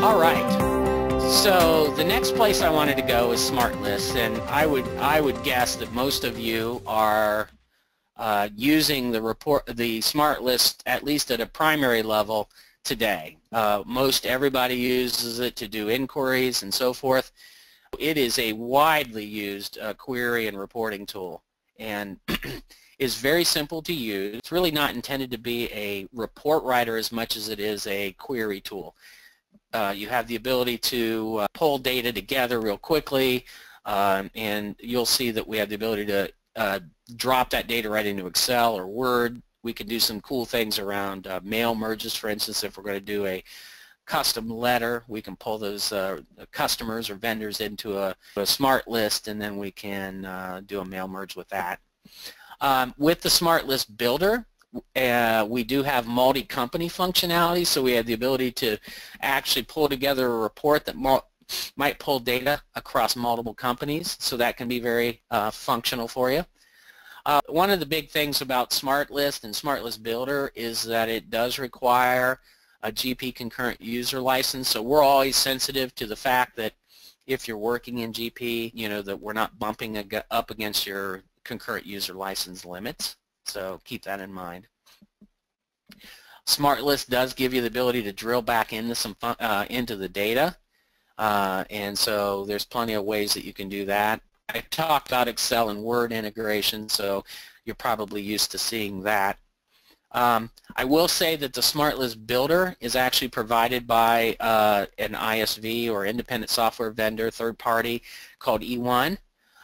All right. So the next place I wanted to go is SmartList, and I would guess that most of you are using the SmartList at least at a primary level today. Most everybody uses it to do inquiries and so forth. It is a widely used query and reporting tool, and is very simple to use. It's really not intended to be a report writer as much as it is a query tool. You have the ability to pull data together real quickly, and you'll see that we have the ability to drop that data right into Excel or Word. We can do some cool things around mail merges. For instance, if we're going to do a custom letter, we can pull those customers or vendors into a SmartList, and then we can do a mail merge with that. With the SmartList Builder, we do have multi-company functionality, so we have the ability to actually pull together a report that might pull data across multiple companies, so that can be very functional for you. One of the big things about SmartList and SmartList Builder is that it does require a GP concurrent user license, so we're always sensitive to the fact that if you're working in GP, you know, that we're not bumping up against your concurrent user license limits. So keep that in mind. SmartList does give you the ability to drill back into into the data, and so there's plenty of ways that you can do that. I talked about Excel and Word integration, so you're probably used to seeing that. I will say that the SmartList Builder is actually provided by an ISV or independent software vendor, third party, called E1.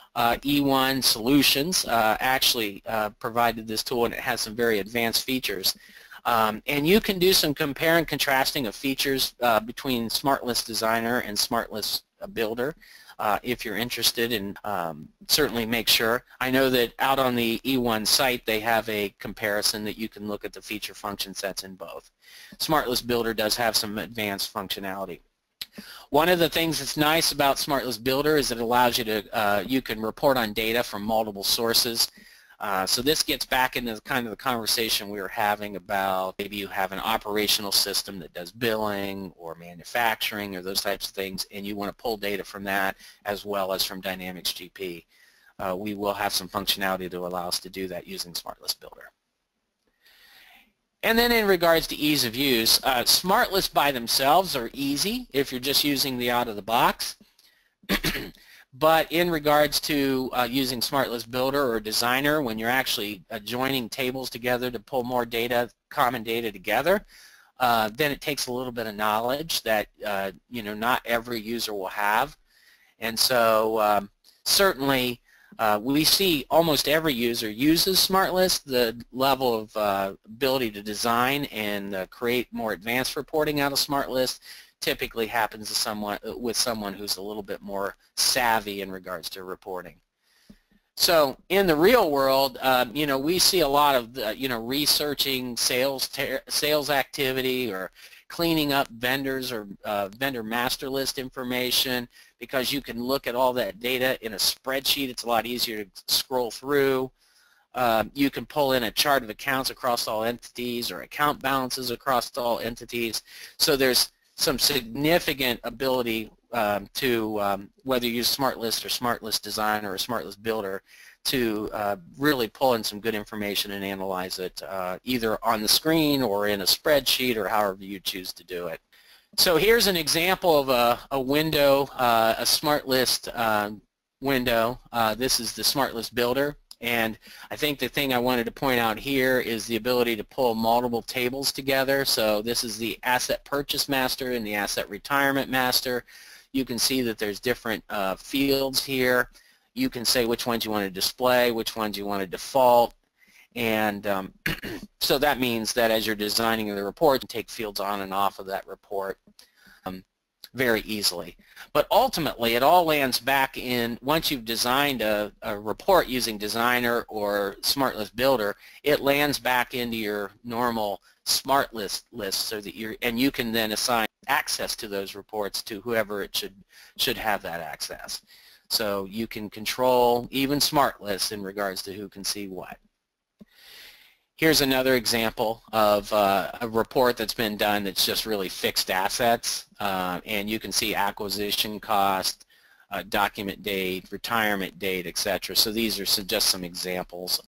E1 Solutions actually provided this tool, and it has some very advanced features. And you can do some compare and contrasting of features between SmartList Designer and SmartList Builder if you're interested, and certainly make sure. I know that out on the E1 site they have a comparison that you can look at the feature function sets in both. SmartList Builder does have some advanced functionality. One of the things that's nice about SmartList Builder is it allows you to, you can report on data from multiple sources. So this gets back into kind of the conversation we were having about maybe you have an operational system that does billing or manufacturing or those types of things, and you want to pull data from that as well as from Dynamics GP. We will have some functionality to allow us to do that using SmartList Builder. And then in regards to ease of use, SmartList by themselves are easy if you're just using the out of the box. But in regards to using SmartList Builder or Designer, when you're actually joining tables together to pull more data, common data together, then it takes a little bit of knowledge that you know, not every user will have. And so certainly we see almost every user uses SmartList. The level of ability to design and create more advanced reporting out of SmartList typically happens to with someone who's a little bit more savvy in regards to reporting. So in the real world, you know, we see a lot of you know, researching sales activity or cleaning up vendors or vendor master list information, because you can look at all that data in a spreadsheet. It's a lot easier to scroll through. You can pull in a chart of accounts across all entities or account balances across all entities. So there's some significant ability to, whether you use SmartList or SmartList Designer or SmartList Builder, to really pull in some good information and analyze it either on the screen or in a spreadsheet or however you choose to do it. So here's an example of a window, a SmartList window. This is the SmartList Builder. And I think the thing I wanted to point out here is the ability to pull multiple tables together. So this is the Asset Purchase Master and the Asset Retirement Master. You can see that there's different fields here. You can say which ones you want to display, which ones you want to default. And so that means that as you're designing the report, you can take fields on and off of that report very easily. But ultimately, it all lands back in, once you've designed a report using Designer or SmartList Builder, it lands back into your normal SmartList list, so that you can then assign access to those reports to whoever it should have that access. So you can control even SmartList in regards to who can see what. Here's another example of a report that's been done that's just really fixed assets, and you can see acquisition cost, document date, retirement date, etc. So these are just some examples